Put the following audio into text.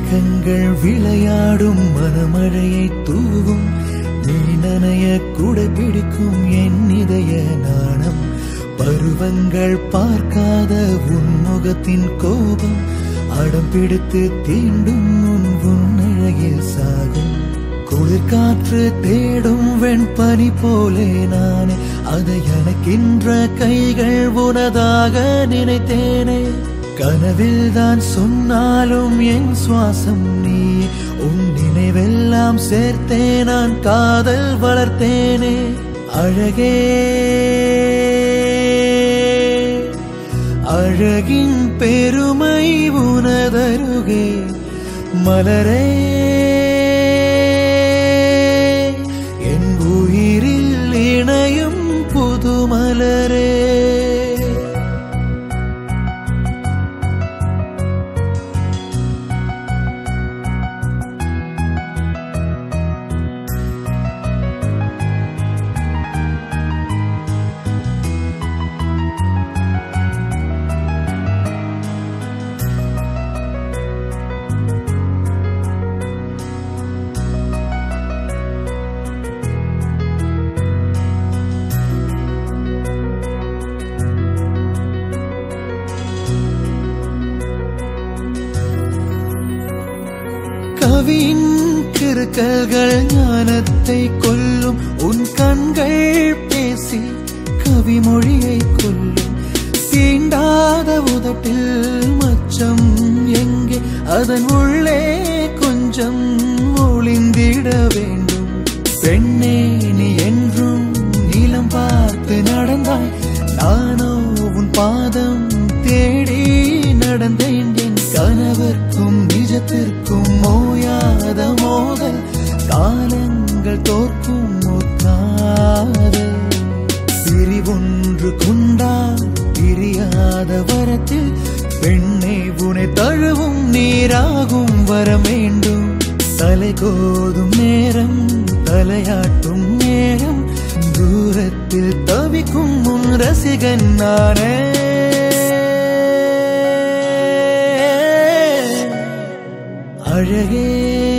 மேகங்கள் விளையாடும் மனமழையை தூவும் நீ நனைய குடை பிடிக்கும் என் இதய நாணம் பருவங்கள் பார்க்காத உன்முகத்தின் கோபம் அடம் பிடித்து தீண்டும் உன் அழகில் சாகும் குளிர் காற்று தேடும் வெண்பனி போலே நானே அதை அணைக்கின்ற கைகள் உனதாக நினைத்தேனே கனவில் தான் சொன்னாலும் என் சுவாசம் நீ உன் நினைவெல்லாம் சேர்த்தே நான் காதல் வளர்த்தேனே அழகே அழகின் பெருமை உனதருகே மலரே என் உயிரில் இணையும் புது மலரே கவியின் கிறுக்கல்கள் ஞானத்தை கொல்லும் உன் கண்கள் பேசி கவிமொழியை கொல்லும் தீண்டாத உதட்டில் மச்சம் எங்கே அதன் உள்ளே கொஞ்சம் ஒளிந்திட வேண்டும் பெண்ணே நீ என்றும் நீளம் பார்த்து நடந்தாய் நானோ உன் பாதம் தேடி நடந்தேன் என் கனவிற்கும் நிஜத்திற்கும் ஓயாத மோதல் காலங்கள் தோற்கும் காதல் பிரிவொன்று கொண்டால் பிரியாத வரத்தில் பெண்ணை உனை தழுவும் நீராகும் வர வேண்டும் தலை கோதும் நேரம் தலையாட்டும் நேரம் தூரத்தில் தவிக்கும் உன் ரசிகன் நானே அழகே